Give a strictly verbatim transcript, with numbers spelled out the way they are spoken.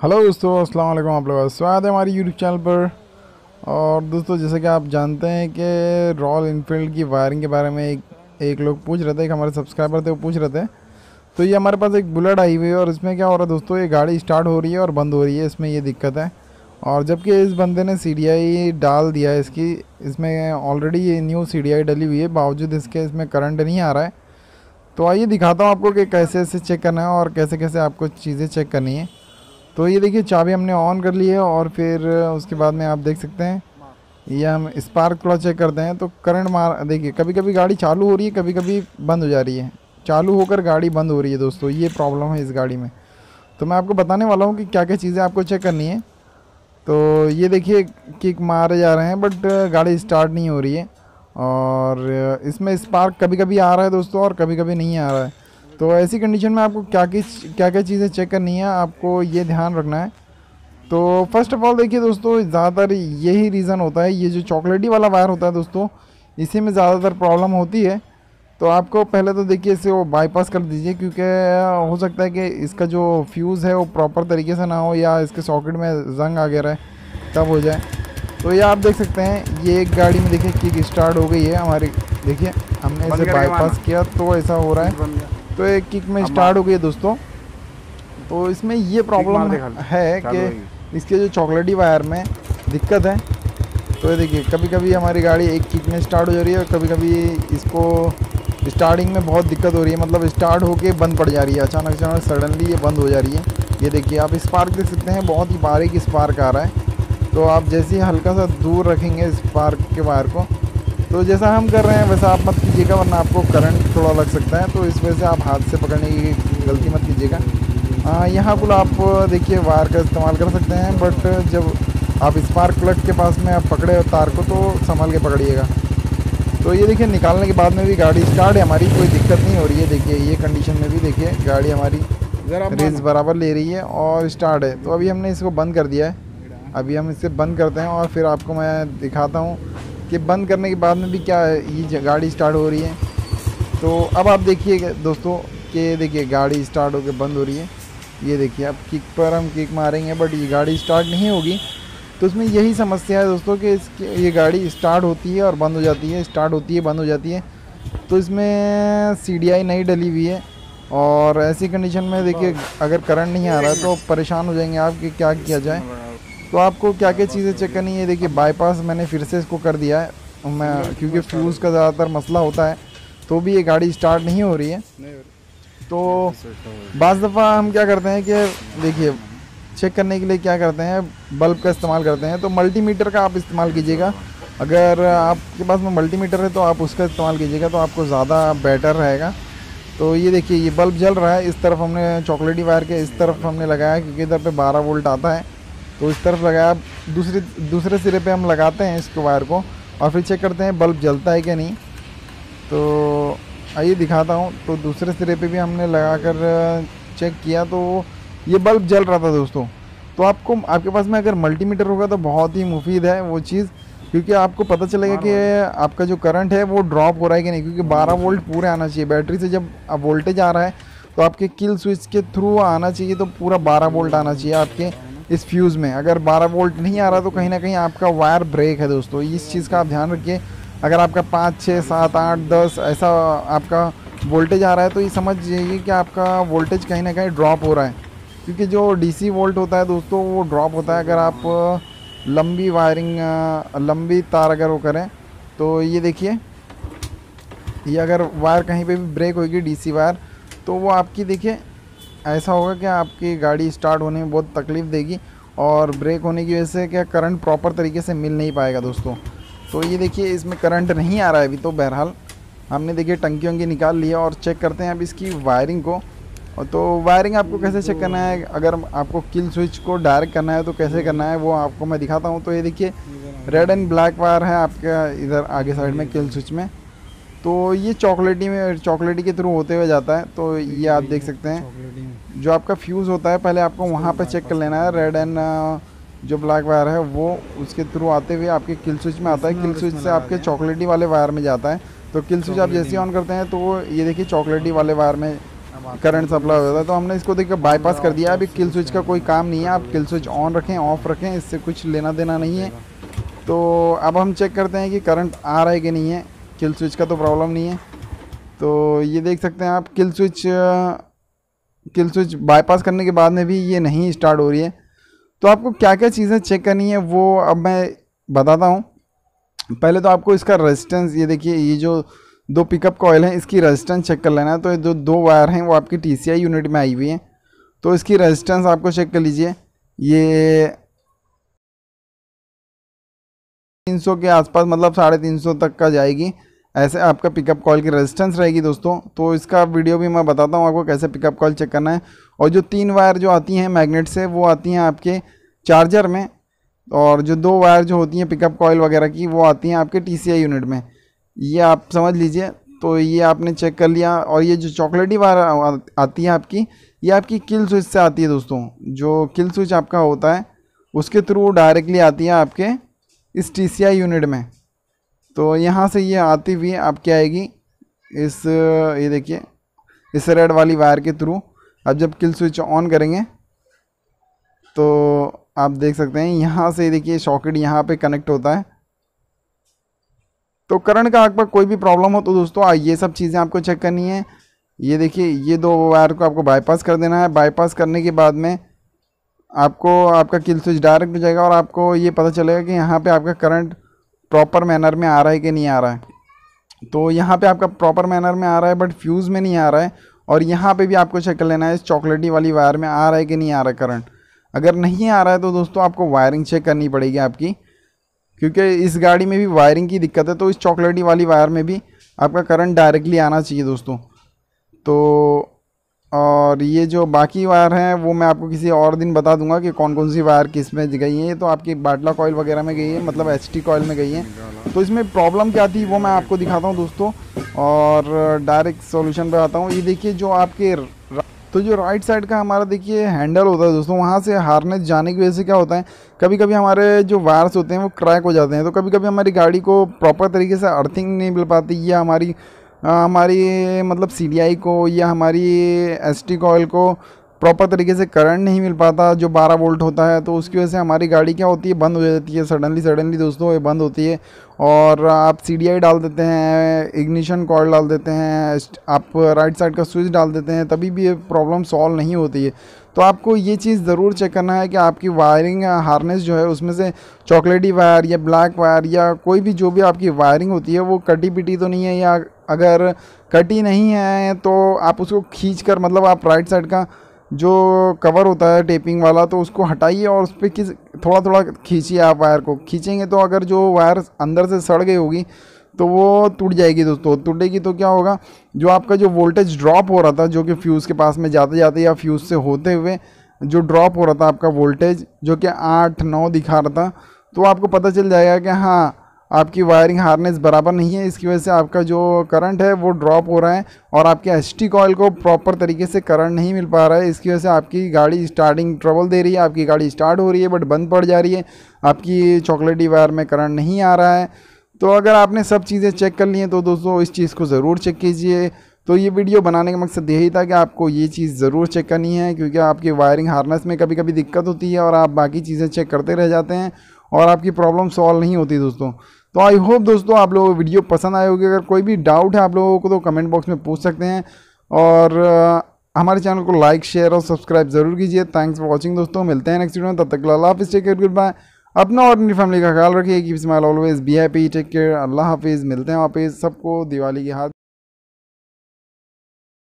Hello दोस्तों, अस्सलाम वालेकुम। आप लोगों का स्वागत है हमारी यूट्यूब चैनल पर। और दोस्तों, जैसे कि आप जानते हैं कि रॉयल इनफील्ड की वायरिंग के बारे में एक एक लोग पूछ रहे थे, एक हमारे सब्सक्राइबर थे, वो पूछ रहे थे। तो ये हमारे पास एक बुलेट आई हुई है और इसमें क्या हो रहा है दोस्तों, ये गाड़ी स्टार्ट हो रही है और बंद हो रही है, इसमें ये दिक्कत है। और जबकि इस बंदे ने सी डी आई डाल दिया है इसकी, इसमें ऑलरेडी ये न्यू सी डी आई डली हुई है, बावजूद इसके इसमें करंट नहीं आ रहा है। तो आइए दिखाता हूँ आपको कि कैसे ऐसे चेक करना है और कैसे कैसे आपको चीज़ें चेक करनी है। तो ये देखिए, चाबी हमने ऑन कर ली है और फिर उसके बाद में आप देख सकते हैं ये हम स्पार्क थोड़ा चेक करते हैं। तो करंट मार, देखिए कभी कभी गाड़ी चालू हो रही है, कभी कभी बंद हो जा रही है, चालू होकर गाड़ी बंद हो रही है दोस्तों, ये प्रॉब्लम है इस गाड़ी में। तो मैं आपको बताने वाला हूँ कि क्या क्या चीज़ें आपको चेक करनी है। तो ये देखिए, किक मारे जा रहे हैं बट गाड़ी स्टार्ट नहीं हो रही है। और इसमें स्पार्क कभी कभी आ रहा है दोस्तों और कभी कभी नहीं आ रहा है। तो ऐसी कंडीशन में आपको क्या क्या क्या क्या चीज़ें चेक करनी है, आपको ये ध्यान रखना है। तो फर्स्ट ऑफ ऑल देखिए दोस्तों, ज़्यादातर यही रीज़न होता है, ये जो चॉकलेटी वाला वायर होता है दोस्तों, इसी में ज़्यादातर प्रॉब्लम होती है। तो आपको पहले तो देखिए इसे वो बाईपास कर दीजिए, क्योंकि हो सकता है कि इसका जो फ्यूज़ है वो प्रॉपर तरीके से ना हो या इसके सॉकेट में जंग आ गया रहे, तब हो जाए। तो ये आप देख सकते हैं, ये एक गाड़ी में देखिए किक स्टार्ट हो गई है हमारी। देखिए हमने इसे बाईपास किया तो ऐसा हो रहा है। तो एक किक में स्टार्ट हो गई है दोस्तों। तो इसमें ये प्रॉब्लम है कि इसके जो चॉकलेटी वायर में दिक्कत है। तो ये देखिए, कभी कभी हमारी गाड़ी एक किक में स्टार्ट हो जा रही है और कभी कभी इसको स्टार्टिंग में बहुत दिक्कत हो रही है, मतलब स्टार्ट होके बंद पड़ जा रही है, अचानक अचानक सडनली ये बंद हो जा रही है। ये देखिए आप स्पार्क देख सकते हैं, बहुत ही बारीक स्पार्क आ रहा है। तो आप जैसे ही हल्का सा दूर रखेंगे स्पार्क के वायर को, तो जैसा हम कर रहे हैं वैसा आप मत कीजिएगा, वरना आपको करंट थोड़ा लग सकता है। तो इस वजह से आप हाथ से पकड़ने की गलती मत कीजिएगा। यहाँ कुल आप देखिए वायर का इस्तेमाल कर सकते हैं, बट जब आप स्पार्क प्लग के पास में आप पकड़े तार को तो संभाल के पकड़िएगा। तो ये देखिए, निकालने के बाद में भी गाड़ी स्टार्ट है हमारी, कोई दिक्कत नहीं हो रही है। देखिए ये कंडीशन में भी देखिए गाड़ी हमारी रेस बराबर ले रही है और स्टार्ट है। तो अभी हमने इसको बंद कर दिया है। अभी हम इसे बंद करते हैं और फिर आपको मैं दिखाता हूँ कि बंद करने के बाद में भी क्या ये गाड़ी स्टार्ट हो रही है। तो अब आप देखिए दोस्तों कि देखिए गाड़ी स्टार्ट होकर बंद हो रही है। ये देखिए, अब किक पर हम किक मारेंगे बट ये गाड़ी स्टार्ट नहीं होगी। तो इसमें यही समस्या है दोस्तों कि इसकी ये गाड़ी स्टार्ट होती है और बंद हो जाती है, स्टार्ट होती है बंद हो जाती है। तो इसमें सी डी आई नहीं डली हुई है और ऐसी कंडीशन में देखिए अगर करंट नहीं आ रहा है तो परेशान हो जाएंगे आप कि क्या किया जाए। तो आपको क्या क्या चीज़ें चेक करनी है। देखिए बाईपास मैंने फिर से इसको कर दिया है मैं, क्योंकि फ्यूज़ का ज़्यादातर मसला होता है, तो भी ये गाड़ी स्टार्ट नहीं हो रही है। तो बाज़ दफ़ा हम क्या करते हैं कि देखिए चेक करने के लिए क्या करते हैं, बल्ब का इस्तेमाल करते हैं। तो मल्टीमीटर का आप इस्तेमाल कीजिएगा, अगर आपके पास में मल्टीमीटर है तो आप उसका इस्तेमाल कीजिएगा, तो आपको ज़्यादा बेटर रहेगा। तो ये देखिए, ये बल्ब जल रहा है, इस तरफ हमने चॉकलेटी वायर के इस तरफ हमने लगाया, क्योंकि इधर पे बारह वोल्ट आता है, तो इस तरफ लगाया। दूसरे दूसरे सिरे पे हम लगाते हैं इसको वायर को और फिर चेक करते हैं बल्ब जलता है कि नहीं। तो आइए दिखाता हूँ। तो दूसरे सिरे पे भी हमने लगाकर चेक किया तो ये बल्ब जल रहा था दोस्तों। तो आपको आपके पास में अगर मल्टीमीटर होगा तो बहुत ही मुफीद है वो चीज़, क्योंकि आपको पता चलेगा कि आपका जो करंट है वो ड्रॉप हो रहा है कि नहीं, क्योंकि बारह वोल्ट पूरे आना चाहिए। बैटरी से जब वोल्टेज आ रहा है तो आपके किल स्विच के थ्रू आना चाहिए, तो पूरा बारह वोल्ट आना चाहिए आपके इस फ्यूज़ में। अगर बारह वोल्ट नहीं आ रहा तो कहीं ना कहीं आपका वायर ब्रेक है दोस्तों, इस चीज़ का आप ध्यान रखिए। अगर आपका पाँच छः सात आठ दस ऐसा आपका वोल्टेज आ रहा है तो ये समझ जाइए कि आपका वोल्टेज कहीं ना कहीं ड्रॉप हो रहा है, क्योंकि जो डीसी वोल्ट होता है दोस्तों वो ड्रॉप होता है अगर आप लंबी वायरिंग लंबी तार अगर वो करें। तो ये देखिए, ये अगर वायर कहीं पे भी ब्रेक होगी डीसी वायर, तो वो आपकी देखिए ऐसा होगा कि आपकी गाड़ी स्टार्ट होने में बहुत तकलीफ़ देगी और ब्रेक होने की वजह से क्या करंट प्रॉपर तरीके से मिल नहीं पाएगा दोस्तों। तो ये देखिए, इसमें करंट नहीं आ रहा है अभी। तो बहरहाल हमने देखिए टंकी वंकी निकाल लिया और चेक करते हैं अब इसकी वायरिंग को। और तो वायरिंग आपको कैसे चेक करना है, अगर आपको किल स्विच को डायरेक्ट करना है तो कैसे करना है वो आपको मैं दिखाता हूँ। तो ये देखिए, रेड एंड ब्लैक वायर है आपके इधर आगे साइड में किल स्विच में। तो ये चॉकलेटी में चॉकलेटी के थ्रू होते हुए जाता है। तो ये आप देख सकते हैं, जो आपका फ्यूज़ होता है पहले आपको वहाँ पे चेक कर लेना है। रेड एंड जो ब्लैक वायर है वो उसके थ्रू आते हुए आपके किल स्विच में आता है, किल स्विच से आपके चॉकलेटी वाले वायर में जाता है। तो किल स्विच आप जैसे ही ऑन करते हैं तो ये देखिए चॉकलेटी वाले वायर में करंट सप्लाई होता है। तो हमने इसको देखकर बाईपास कर दिया। अभी किल स्विच का कोई काम नहीं है, आप किल स्विच ऑन रखें ऑफ रखें, इससे कुछ लेना देना नहीं है। तो अब हम चेक करते हैं कि करंट आ रहा है कि नहीं है। किल स्विच का तो प्रॉब्लम नहीं है। तो ये देख सकते हैं आप, kill switch kill switch bypass करने के बाद में भी ये नहीं स्टार्ट हो रही है। तो आपको क्या क्या चीज़ें चेक करनी है वो अब मैं बताता हूँ। पहले तो आपको इसका रेजिस्टेंस, ये देखिए ये जो दो पिकअप कॉइल हैं इसकी रेजिस्टेंस चेक कर लेना है। तो ये जो दो वायर हैं वो आपकी टी सी आई यूनिट में आई हुई हैं, तो इसकी रेजिस्टेंस आपको चेक कर लीजिए। ये तीन सौ के आसपास, मतलब साढ़े तीन सौ तक का जाएगी, ऐसे आपका पिकअप कॉल की रेजिस्टेंस रहेगी दोस्तों। तो इसका वीडियो भी मैं बताता हूँ आपको कैसे पिकअप कॉल चेक करना है। और जो तीन वायर जो आती हैं मैग्नेट से, वो आती हैं आपके चार्जर में, और जो दो वायर जो होती हैं पिकअप कॉइल वगैरह की वो आती हैं आपके टी सी आई यूनिट में। ये आप समझ लीजिए। तो ये आपने चेक कर लिया। और ये जो चॉकलेटी वायर आती है आपकी, ये आपकी किल स्विच से आती है दोस्तों। जो किल स्विच आपका होता है उसके थ्रू डायरेक्टली आती है आपके इस टी सी आई यूनिट में। तो यहाँ से ये आती हुई आपकी आएगी इस, ये देखिए इस रेड वाली वायर के थ्रू। अब जब किल स्विच ऑन करेंगे तो आप देख सकते हैं यहाँ से देखिए सॉकेट यहाँ पे कनेक्ट होता है। तो करंट का आपका कोई भी प्रॉब्लम हो तो दोस्तों ये सब चीज़ें आपको चेक करनी है। ये देखिए ये दो वायर को आपको बाईपास कर देना है। बाईपास करने के बाद में आपको आपका किल स्विच डायरेक्ट हो जाएगा और आपको ये पता चलेगा कि यहाँ पे आपका करंट प्रॉपर मैनर में आ रहा है कि नहीं आ रहा है। तो यहाँ पे आपका प्रॉपर मैनर में आ रहा है बट फ्यूज़ में नहीं आ रहा है। और यहाँ पे भी आपको चेक कर लेना है इस चॉकलेटी वाली वायर में आ रहा है कि नहीं आ रहा है करंट। अगर नहीं आ रहा है तो दोस्तों आपको वायरिंग चेक करनी पड़ेगी आपकी, क्योंकि इस गाड़ी में भी वायरिंग की दिक्कत है। तो इस चॉकलेटी वाली वायर में भी आपका करंट डायरेक्टली आना चाहिए दोस्तों। तो और ये जो बाकी वायर हैं वो मैं आपको किसी और दिन बता दूंगा कि कौन कौन सी वायर किस में गई है। तो आपकी बाटला कॉइल वगैरह में गई है, मतलब एच टी कॉइल में गई है। तो इसमें प्रॉब्लम क्या थी वो मैं आपको दिखाता हूँ दोस्तों, और डायरेक्ट सॉल्यूशन पे आता हूँ। ये देखिए जो आपके, तो जो राइट साइड का हमारा देखिए हैंडल होता है दोस्तों, वहाँ से हार्नेस जाने की वजह से क्या होता है, कभी कभी हमारे जो वायर्स होते हैं वो क्रैक हो जाते हैं। तो कभी कभी हमारी गाड़ी को प्रॉपर तरीके से अर्थिंग नहीं मिल पाती, या हमारी हमारी मतलब सी डी आई को या हमारी एस टी कॉइल को प्रॉपर तरीके से करंट नहीं मिल पाता जो बारह वोल्ट होता है। तो उसकी वजह से हमारी गाड़ी क्या होती है, बंद हो जाती है सडनली सडनली दोस्तों, ये बंद होती है। और आप सी डी आई डाल देते हैं, इग्निशन कॉइल डाल देते हैं, आप राइट साइड का स्विच डाल देते हैं, तभी भी ये प्रॉब्लम सॉल्व नहीं होती है। तो आपको ये चीज़ ज़रूर चेक करना है कि आपकी वायरिंग हार्नेस जो है उसमें से चॉकलेटी वायर या ब्लैक वायर या कोई भी जो भी आपकी वायरिंग होती है वो कटी पिटी तो नहीं है। या अगर कटी नहीं है तो आप उसको खींच कर, मतलब आप राइट साइड का जो कवर होता है टेपिंग वाला, तो उसको हटाइए और उस पर किस थोड़ा थोड़ा खींचिए। आप वायर को खींचेंगे तो अगर जो वायर अंदर से सड़ गई होगी तो वो टूट जाएगी दोस्तों। टूटेगी तो क्या होगा, जो आपका जो वोल्टेज ड्रॉप हो रहा था, जो कि फ्यूज़ के पास में जाते जाते या फ्यूज़ से होते हुए जो ड्रॉप हो रहा था आपका वोल्टेज, जो कि आठ नौ दिखा रहा था, तो आपको पता चल जाएगा कि हाँ आपकी वायरिंग हार्नेस बराबर नहीं है। इसकी वजह से आपका जो करंट है वो ड्रॉप हो रहा है और आपके एच टी कॉइल को प्रॉपर तरीके से करंट नहीं मिल पा रहा है। इसकी वजह से आपकी गाड़ी स्टार्टिंग ट्रबल दे रही है, आपकी गाड़ी स्टार्ट हो रही है बट बंद पड़ जा रही है, आपकी चॉकलेटी वायर में करंट नहीं आ रहा है। तो अगर आपने सब चीज़ें चेक कर ली हैं तो दोस्तों इस चीज़ को ज़रूर चेक कीजिए। तो ये वीडियो बनाने का मकसद यही था कि आपको ये चीज़ ज़रूर चेक करनी है, क्योंकि आपकी वायरिंग हार्नेस में कभी कभी दिक्कत होती है और आप बाकी चीज़ें चेक करते रह जाते हैं और आपकी प्रॉब्लम सॉल्व नहीं होती दोस्तों। तो आई होप दोस्तों आप लोगों को वीडियो पसंद आए होगी। अगर कोई भी डाउट है आप लोगों को तो कमेंट बॉक्स में पूछ सकते हैं, और हमारे चैनल को लाइक शेयर और सब्सक्राइब ज़रूर कीजिए। थैंक्स फॉर वॉचिंग दोस्तों, मिलते हैं नेक्स्ट वीडियो में, तब तक अल्लाह हाफिज़, टेक केयर, गुड बाय। अपना और अपनी फैमिली का ख्याल रखिए, keep smile always, be happy, take care, अल्लाह हाफिज़। मिलते हैं वापस, सबको दिवाली की हाथ